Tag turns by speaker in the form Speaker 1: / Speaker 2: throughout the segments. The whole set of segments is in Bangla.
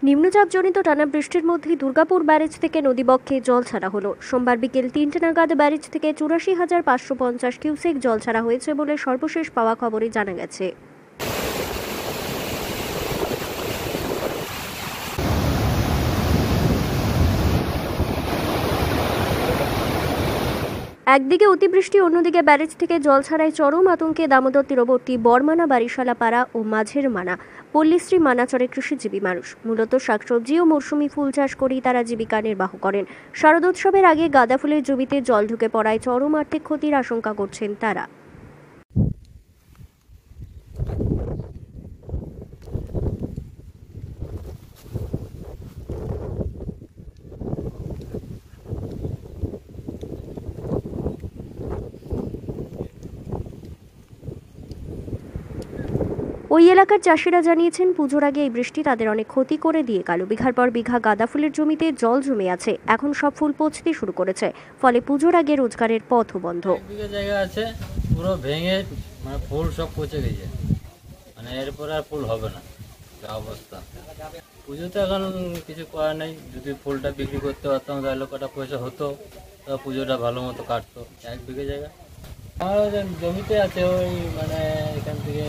Speaker 1: নিম্নচাপজনিত টানা বৃষ্টির মধ্যে দুর্গাপুর ব্যারেজ থেকে নদীবক্ষে জল ছাড়া হলো। সোমবার বিকেল ৩টে নাগাদ ব্যারেজ থেকে ৮৪,৫৫০ কিউসেক জল ছাড়া হয়েছে বলে সর্বশেষ পাওয়া খবরে জানা গেছে। একদিকে অতিবৃষ্টি, অন্যদিকে ব্যারেজ থেকে জল ছাড়ায় চরম আতঙ্কে দামোদর তীরবর্তী বরমানা, বারিশালা পাড়া ও মাঝের মানা পল্লীশ্রী মানাচরে কৃষিজীবী মানুষ। মূলত শাকসবজি ও মৌসুমি ফুল চাষ করেই তারা জীবিকা নির্বাহ করেন। শারদোৎসবের আগে গাঁদা ফুলের জমিতে জল ঢুকে পড়ায় চরম আর্থিক ক্ষতির আশঙ্কা করছেন তারা। ওই এলাকার চাষিরা জানিয়েছেন, পুজোর আগে এই বৃষ্টি তাদের অনেক ক্ষতি করে দিয়ে গেল। বিঘার পর বিঘা গাঁদা ফুলের জমিতে জল জমে আছে, এখন সব ফুল পচতে শুরু করেছে, ফলে পুজোর আগে রোজগারের পথও বন্ধ।
Speaker 2: বিঘা জায়গা আছে, পুরো ভেঙে ফুল সব পচে গেছে, এরপর আর ফুল হবে না, যা অবস্থা। পুজোতে এখন কিছু করার নেই, যদি ফুলটা বিক্রি করতে পারতাম তাহলে কটা পয়সা হতো, তা পুজোটা ভালো মতো কাটতো। 1 বিঘা জায়গা আমার জমিতে আছে, ওই এখান থেকে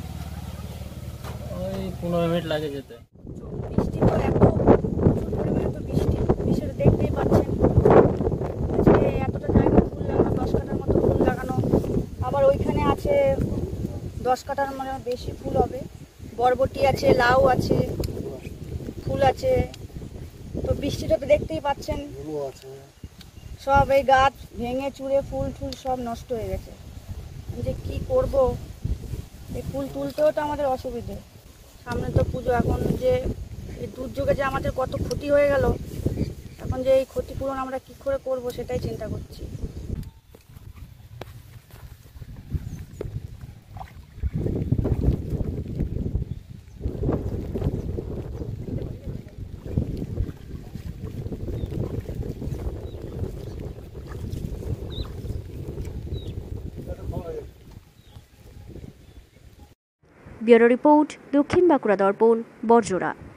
Speaker 2: ওই 15 মিনিট লাগে যেতে।
Speaker 3: বৃষ্টি তো এত বৃষ্টি দেখতেই পাচ্ছেন, আজকে এতটা জায়গা ফুল লাগানো, 10 কাঠার মতো ফুল লাগানো, আবার ওইখানে আছে 10 কাঠার বেশি ফুল হবে, বরবটি আছে, লাউ আছে, ফুল আছে। তো বৃষ্টিটা তো দেখতেই পাচ্ছেন, সব এই গাছ ভেঙে চুরে ফুল সব নষ্ট হয়ে গেছে। যে কি করব, এই ফুল তুলতেও তো আমাদের অসুবিধে। সামনে তো পুজো, এখন যে এই দুর্যোগে যে আমাদের কত ক্ষতি হয়ে গেল, এখন যে এই ক্ষতিপূরণ আমরা কি করে করব সেটাই চিন্তা করছি।
Speaker 1: ব্যুরো রিপোর্ট, দক্ষিণ বাঁকুড়া দর্পণ, বরজোড়া।